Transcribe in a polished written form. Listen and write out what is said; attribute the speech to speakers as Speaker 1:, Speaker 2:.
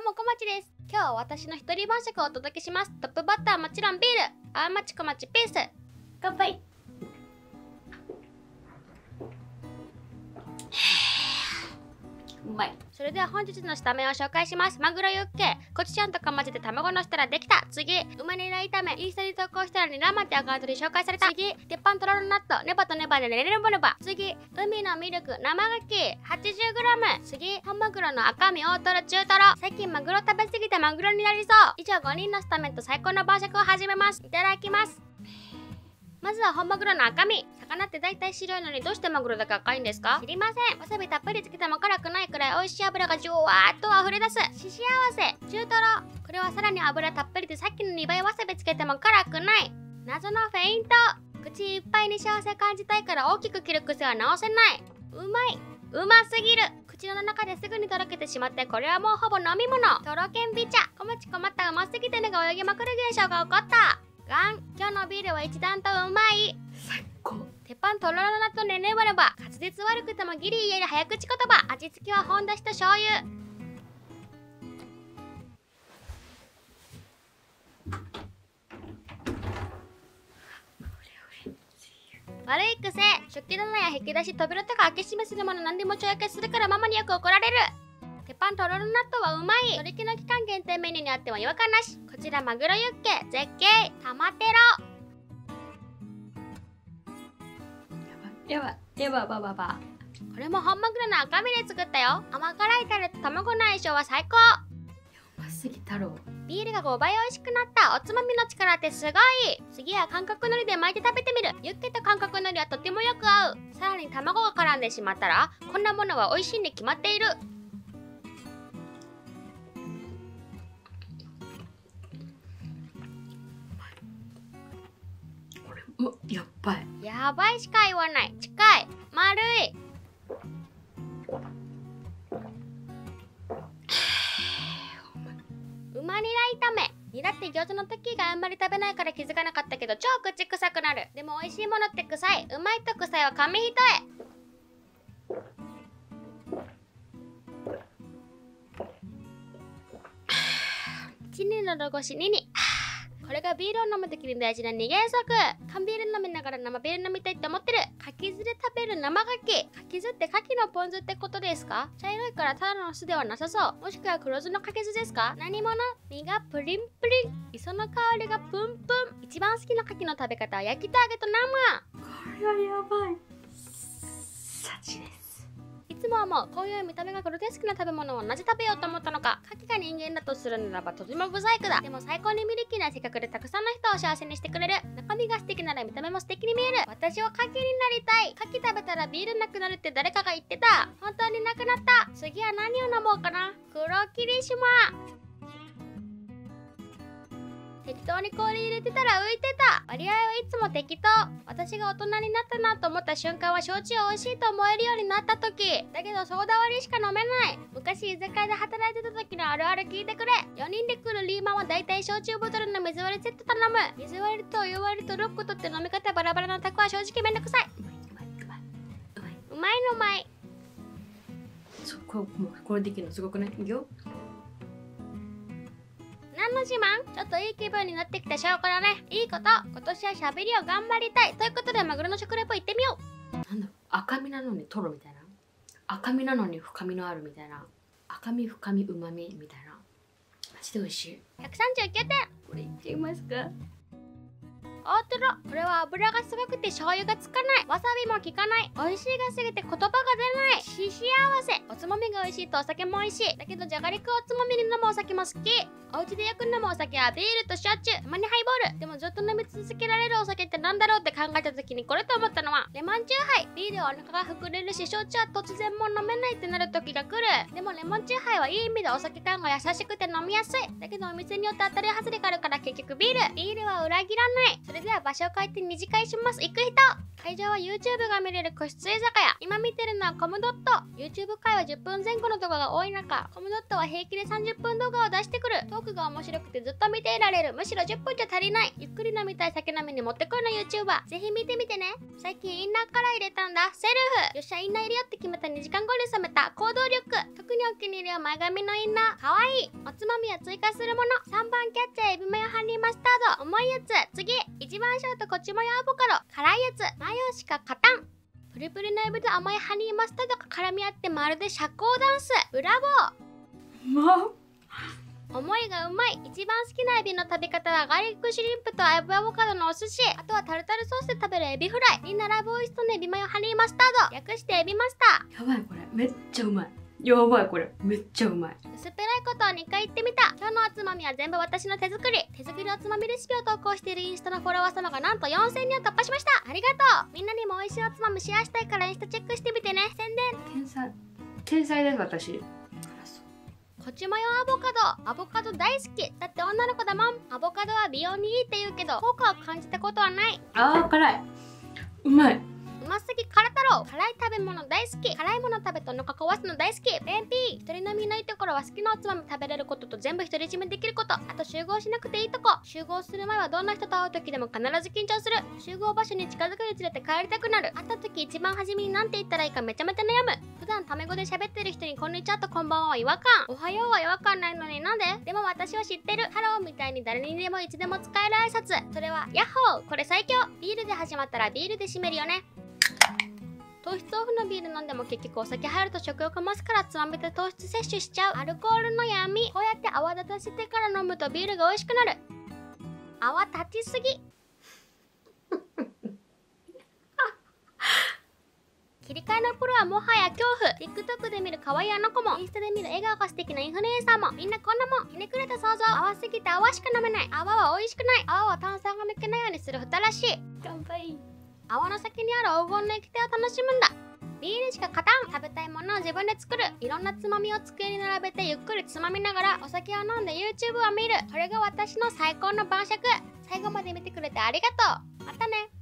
Speaker 1: もこまちです。今日は私の一人晩酌をお届けします。トップバッターはもちろんビール。あーまちこまちピース。乾杯。うまい。それでは本日のスタメンを紹介します。マグロユッケ、コチュジャンとか混ぜて卵のしたらできた。次、うまニラ炒め、インスタに投稿したらニラマってアカウントで紹介された。次、鉄板とろろ納豆、ネバとネバでネバネバ。次、海のミルク、生牡蠣 80g。次、本マグロの赤身、大トロ、中トロ。最近マグロ食べ過ぎてマグロになりそう。以上5人のスタメンと最高の晩酌を始めます。いただきます。まずは本マグロの赤身。魚って大体白いのにどうしてマグロだけ赤いんですか？知りません。わさびたっぷりつけても辛くないくらい美味しい油がジュワーっと溢れ出す。しし合わせ中トロ。これはさらに油たっぷりでさっきの2倍わさびつけても辛くない。謎のフェイント。口いっぱいに幸せ感じたいから大きく切る癖は直せない。うまい。うますぎる。口の中ですぐにとろけてしまって、これはもうほぼ飲み物。とろけんび茶。こまち困った。うますぎて根が泳ぎまくる現象が起こった。今日のビールは一段とうまい。最高。鉄板とろろ納豆でネバネバ。滑舌悪くてもギリ言える早口言葉。味付けは本だしと醤油。悪い癖。食器棚や引き出し、扉とか開け閉めするもの何でもちょやけするからママによく怒られる。鉄板とろろ納豆はうまい。取り木の期間限定メニューにあっても違和感なし。こちらマグロユッケ絶景玉テロ。やば。これも本マグロの赤身で作ったよ。甘辛いタレと卵の相性は最高。
Speaker 2: うますぎ太郎。
Speaker 1: ビールが5倍美味しくなった。おつまみの力ってすごい。次は韓国海苔で巻いて食べてみる。ユッケと韓国海苔はとてもよく合う。さらに卵が絡んでしまったらこんなものは美味しいに決まっている。
Speaker 2: やっばい。
Speaker 1: やばいしか言わない。近い。丸い。うまニラ炒め。ニラって餃子の時があんまり食べないから気づかなかったけど超口臭くなる。でも美味しいものって臭い。うまいと臭いは紙一重。1に喉越し2に。これがビールを飲むときに大事な2原則。缶ビール飲みながら生ビール飲みたいって思ってる。柿酢で食べる生牡蠣。柿酢って牡蠣のポン酢ってことですか？茶色いからただの酢ではなさそう。もしくは黒酢の柿酢ですか？何者？身がプリンプリン。磯の香りがプンプン。一番好きな牡蠣の食べ方は焼きと揚げと生。
Speaker 2: これはやばい。幸です。
Speaker 1: いつも思う。こういう見た目がグロテスクな食べ物をなぜ食べようと思ったのか。牡蠣が人間だとするならばとてもブサイクだ。でも最高にミルキーな性格でたくさんの人を幸せにしてくれる。中身が素敵なら見た目も素敵に見える。私は牡蠣になりたい。牡蠣食べたらビールなくなるって誰かが言ってた。本当になくなった。次は何を飲もうかな。黒霧島。適当に氷入れてたら浮いてた。割合はいつも適当。私が大人になったなと思った瞬間は焼酎美味しいと思えるようになった時。だけどソーダ割りしか飲めない。昔居酒屋で働いてた時のあるある聞いてくれ。4人で来るリーマンはだいたい焼酎ボトルの水割りセット頼む。水割りとお湯割りとロックとって飲み方バラバラなタクは正直めんどくさい。うまいのうまい。
Speaker 2: そう、これできるのすごくない？いいよ。
Speaker 1: 何の自慢？ちょっといい気分になってきた証拠だね。いいこと。今年はしゃべりを頑張りたい。ということでマグロの食レポ行ってみよう。
Speaker 2: なんだろう、赤身なのにトロみたいな。赤身なのに深みのあるみたいな。赤身深みうまみみたいな。マジで美味しい。
Speaker 1: 139点。
Speaker 2: これいっちゃいますか？
Speaker 1: 大トロ。これは油がすごくて醤油がつかない。わさびも効かない。美味しいがすぎて言葉が出ない。しし合わせ。おつまみが美味しいとお酒も美味しい。だけどじゃがりこをおつまみに飲むお酒も好き。お家でよく飲むお酒はビールと焼酎、たまにハイボール。でもずっと飲み続けられるお酒ってなんだろうって考えた時にこれと思ったのはレモンチューハイ。ビールはお腹が膨れるし、焼酎は突然もう飲めないってなる時が来る。でもレモンチューハイはいい意味でお酒感が優しくて飲みやすい。だけどお店によって当たり外れがあるから結局ビールは裏切らない。それれでは場所を変えて二次会します。行く人。会場は YouTube が見れる個室居酒屋。今見てるのはコムドット。YouTube 会は10分前後の動画が多い中、コムドットは平気で30分動画を出してくる。トークが面白くてずっと見ていられる。むしろ10分じゃ足りない。ゆっくり飲みたい酒飲みにもってこいの YouTuber。ぜひ見てみてね。最近インナーから入れたんだ。セルフ。よっしゃ、インナー入れよって決めた2時間後に冷めた。行動力。特にお気に入りは前髪のインナー。かわいい。おつまみは追加するもの。3番キャッチャーエビマヨハニーマスタード。重いやつ。次。一番ショートこっちもよアボカド。辛いやつ。マヨしか勝たん。プリプリのエビと甘いハニーマスタードが絡み合ってまるで社交ダンス。ブラボー。思いがうまい。一番好きなエビの食べ方はガーリックシュリンプとアボカドのお寿司。あとはタルタルソースで食べるエビフライ。みんなラブオイストのエビマヨハニーマスタード。略してエビマスター。
Speaker 2: やばいこれめっちゃうまい。やばいこれめっちゃうまい。
Speaker 1: 薄っぺらいことを2回言ってみた。今日のおつまみは全部私の手作り。手作りおつまみレシピを投稿しているインスタのフォロワー様がなんと4000人を突破しました。ありがとう。みんなにも美味しいおつまみシェアしたいからインスタチェックしてみてね。宣伝。
Speaker 2: 天才です私。
Speaker 1: こっちもよアボカド大好き。だって女の子だもん。アボカドは美容にいいって言うけど効果を感じたことはない。
Speaker 2: 辛い。うまい。
Speaker 1: うますぎ辛太郎。辛い食べ物大好き。辛いもの食べてお腹壊すの大好き。便秘。一人飲みのいいところは好きなおつまみ食べれることと全部独り占めできること。あと集合しなくていいとこ。集合する前はどんな人と会う時でも必ず緊張する。集合場所に近づくにつれて帰りたくなる。会った時一番初めに何て言ったらいいかめちゃめちゃ悩む。普段タメ語で喋ってる人にこんにちはとこんばんはは違和感。おはようは違和感ないのになんで？でも私は知ってる。ハローみたいに誰にでもいつでも使える挨拶。それはヤッホー。これ最強。ビールで始まったらビールで締めるよね。糖質オフのビール飲んでも結局お酒入ると食欲増すからつまみで糖質摂取しちゃう。アルコールの闇。こうやって泡立たせてから飲むとビールが美味しくなる。泡立ちすぎ。切り替えのプロはもはや恐怖。 TikTok で見る可愛いあの子もインスタで見る笑顔が素敵なインフルエンサーもみんなこんなもん。ひねくれた想像。泡すぎて泡しか飲めない。泡は美味しくない。泡は炭酸が抜けないようにする蓋らしい。
Speaker 2: 乾杯。
Speaker 1: 泡の先にある黄金の液体を楽しむんだ。ビールしか勝たん。食べたいものを自分で作る。いろんなつまみを机に並べてゆっくりつまみながらお酒を飲んで YouTube を見る。これが私の最高の晩酌。最後まで見てくれてありがとう。またね。